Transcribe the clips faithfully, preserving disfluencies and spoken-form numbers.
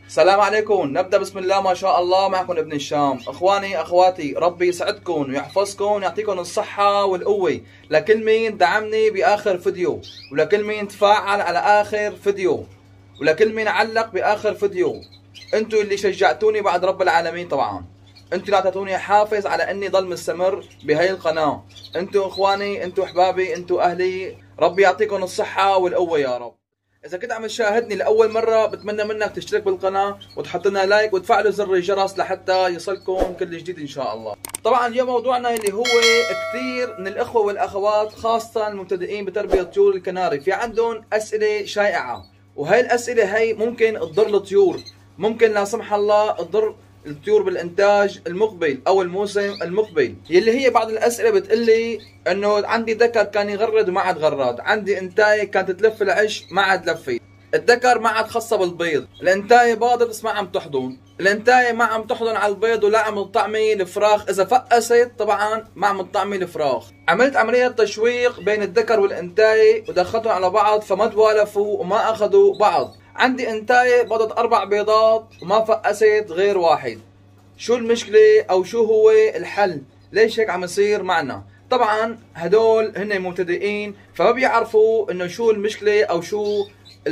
السلام عليكم. نبدأ بسم الله ما شاء الله. معكم ابن الشام. اخواني اخواتي، ربي يسعدكم ويحفظكم ويعطيكم الصحة والقوة لكل مين دعمني باخر فيديو، ولكل مين تفاعل على اخر فيديو، ولكل مين علق باخر فيديو. انتوا اللي شجعتوني بعد رب العالمين، طبعا انتوا اللي اعطيتوني حافز على اني ضل مستمر بهي القناة. انتوا اخواني، انتوا احبابي، انتوا اهلي، ربي يعطيكم الصحة والقوة يا رب. إذا كنت عم تشاهدني لأول مرة بتمنى منك تشترك بالقناة وتحط لنا لايك وتفعلوا زر الجرس لحتى يصلكم كل جديد إن شاء الله. طبعا اليوم موضوعنا اللي هو كثير من الإخوة والأخوات خاصة المبتدئين بتربية طيور الكناري في عندهم أسئلة شائعة، وهي الأسئلة هي ممكن تضر الطيور، ممكن لا سمح الله تضر الطيور بالإنتاج المقبل أو الموسم المقبل. يلي هي بعض الأسئلة بتقلي إنه عندي ذكر كان يغرد وما عاد غرد، عندي إنتاية كانت تلف العش ما عاد لفت، الذكر ما عاد خصها بالبيض، الإنتاية باضت بس ما عم تحضن، الإنتاية ما عم تحضن على البيض ولا عم تطعمي الفراخ، إذا فقست طبعا ما عم تطعمي الفراخ. عملت عملية تشويق بين الذكر والإنتاية ودخلتهم على بعض فما توالفوا وما أخذوا بعض. عندي انتاية بضت اربع بيضات وما فقست غير واحد. شو المشكلة او شو هو الحل؟ ليش هيك عم يصير معنا؟ طبعا هدول هن مبتدئين فما بيعرفوا انه شو المشكلة او شو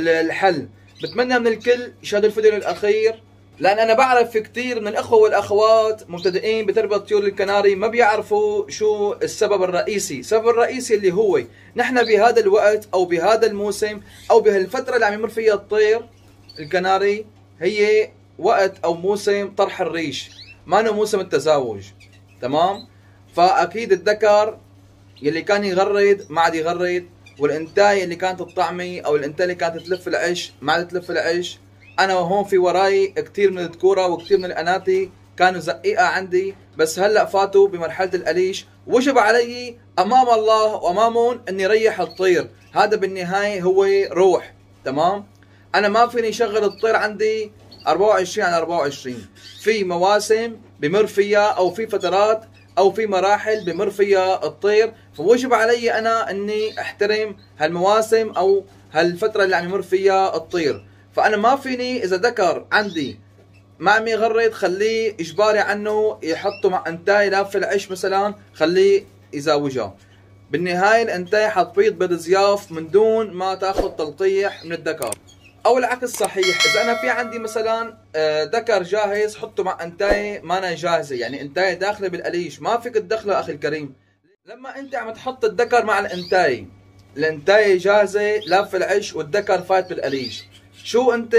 الحل. بتمنى من الكل يشاهدوا الفيديو الاخير، لان انا بعرف في كثير من الاخوة والاخوات مبتدئين بتربية طيور الكناري ما بيعرفوا شو السبب الرئيسي. السبب الرئيسي اللي هو نحن بهذا الوقت او بهذا الموسم او بهالفترة اللي عم يمر فيها الطير الكناري هي وقت او موسم طرح الريش، ما انه موسم التزاوج. تمام؟ فاكيد الذكر يلي كان يغرد ما عاد يغرد، والانتايه اللي كانت تطعمي او الانتايه اللي كانت تلف العش ما عاد تلف العش. انا وهون في وراي كثير من الذكوره وكثير من الاناتي كانوا زقيقه عندي، بس هلا فاتوا بمرحله الاليش، وجب علي امام الله وامامهم اني ريح الطير. هذا بالنهايه هو روح. تمام؟ انا ما فيني شغل الطير عندي أربعة وعشرين على أربعة وعشرين، في مواسم بمر فيها او في فترات او في مراحل بمر فيها الطير، فوجب علي انا اني احترم هالمواسم او هالفتره اللي عم يمر فيها الطير. فانا ما فيني اذا ذكر عندي ما عم يغرد خليه اجباري عنه يحطه مع انتاي لاف العش مثلا، خليه يزاوجها. بالنهايه الانتاي حتبيض بيض زياف من دون ما تاخذ تلقيح من الذكر، او العكس صحيح. اذا انا في عندي مثلا ذكر جاهز حطه مع انتاي ما أنا جاهزه، يعني انتاي داخله بالاليش ما فيك تدخله اخي الكريم. لما انت عم تحط الذكر مع الانتاي، الانتاي جاهزه لاف العش والذكر فايت بالاليش، شو انت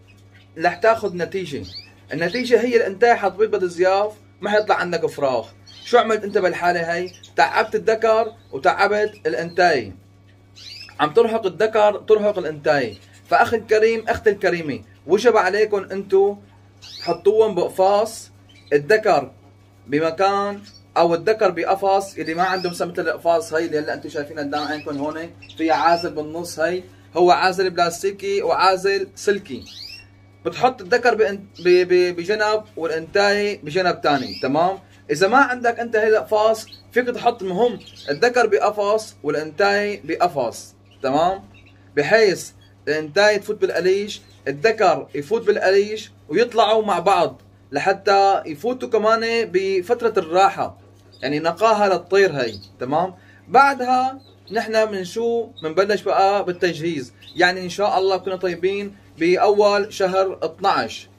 رح تاخذ نتيجه؟ النتيجه هي الانتاي حتبيض بيض زياف ما حيطلع عندك فراخ. شو عملت انت بالحاله هي؟ تعبت الذكر وتعبت الانتاي، عم ترهق الذكر ترهق الانتاي. فاخي الكريم اختي الكريمه، وجب عليكم انتم تحطوهم بقفاص، الذكر بمكان او الذكر بقفص اللي ما عندهم مثل القفاص هي اللي هلا انتم شايفينها قدام عينكم هون، فيها عازل بالنص، هي هو عازل بلاستيكي وعازل سلكي. بتحط الذكر بجنب والانتاي بجنب ثاني. تمام؟ اذا ما عندك انت هي القفاص فيك تحط مهم الذكر بقفص والانتاي بقفص. تمام؟ بحيث الانتاي تفوت بالاليش، الذكر يفوت بالاليش ويطلعوا مع بعض لحتى يفوتوا كمان بفترة الراحة، يعني نقاهة للطير هي. تمام؟ بعدها نحن من شو بنبلش بقى بالتجهيز، يعني ان شاء الله كنا طيبين باول شهر اثنعش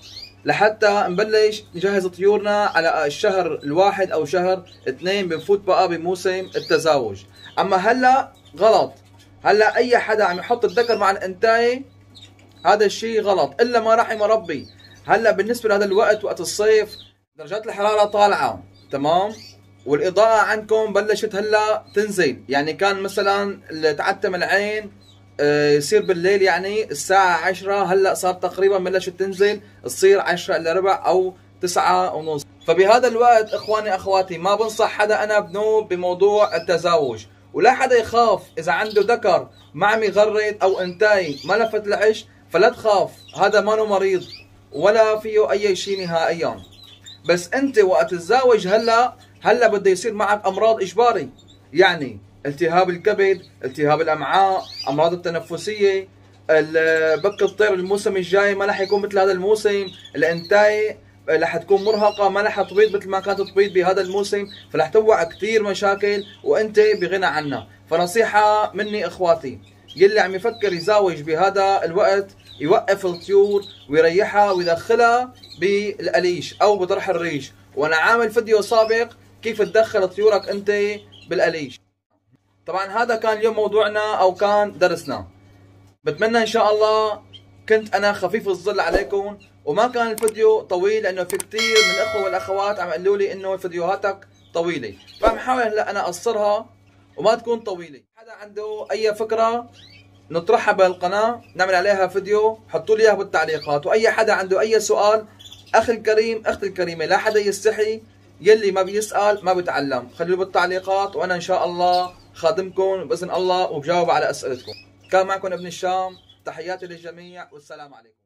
لحتى نبلش نجهز طيورنا على الشهر الواحد او شهر اثنين بنفوت بقى بموسم التزاوج. اما هلا غلط، هلا اي حدا عم يحط الذكر مع الانتاي هذا الشيء غلط الا ما رحم ربي. هلا بالنسبه لهذا الوقت وقت الصيف درجات الحراره طالعه. تمام؟ والاضاءه عندكم بلشت هلا تنزل، يعني كان مثلا تعتم العين يصير بالليل يعني الساعه عشرة، هلا صار تقريبا بلشت تنزل تصير عشرة الا ربع او تسعة ونص. فبهذا الوقت اخواني اخواتي ما بنصح حدا انا بنوب بموضوع التزاوج، ولا حدا يخاف اذا عنده ذكر ما عم يغرد او انتاي ما لفت العش، فلا تخاف، هذا ما له مريض ولا فيه اي شيء نهائيا. بس انت وقت تتزاوج هلا هلا بده يصير معك امراض اجباري، يعني التهاب الكبد، التهاب الامعاء، امراض التنفسيه، بك الطير الموسم الجاي ما رح يكون مثل هذا الموسم، الانتاي رح تكون مرهقه، ما رح تبيض مثل ما كانت تبيض بهذا الموسم، فرح توقع كثير مشاكل وانت بغنى عنها. فنصيحه مني اخواتي، يلي عم يفكر يزاوج بهذا الوقت يوقف الطيور ويريحها ويدخلها بالقليش او بطرح الريش. وانا عامل فيديو سابق كيف تدخل طيورك انت بالقليش. طبعا هذا كان اليوم موضوعنا او كان درسنا. بتمنى ان شاء الله كنت انا خفيف الظل عليكم وما كان الفيديو طويل، لانه في كثير من الاخوه والاخوات عم يقولوا لي انه فيديوهاتك طويله، فعم حاول هلا انا اقصرها وما تكون طويله. حدا عنده اي فكره نطرحها بالقناه نعمل عليها فيديو، حطوا لي اياها بالتعليقات. واي حدا عنده اي سؤال، اخي الكريم اختي الكريمه، لا حدا يستحي، يلي ما بيسال ما بيتعلم، خلوه بالتعليقات وانا ان شاء الله خادمكم باذن الله وبجاوب على اسئلتكم. كان معكم ابن الشام، تحياتي للجميع والسلام عليكم.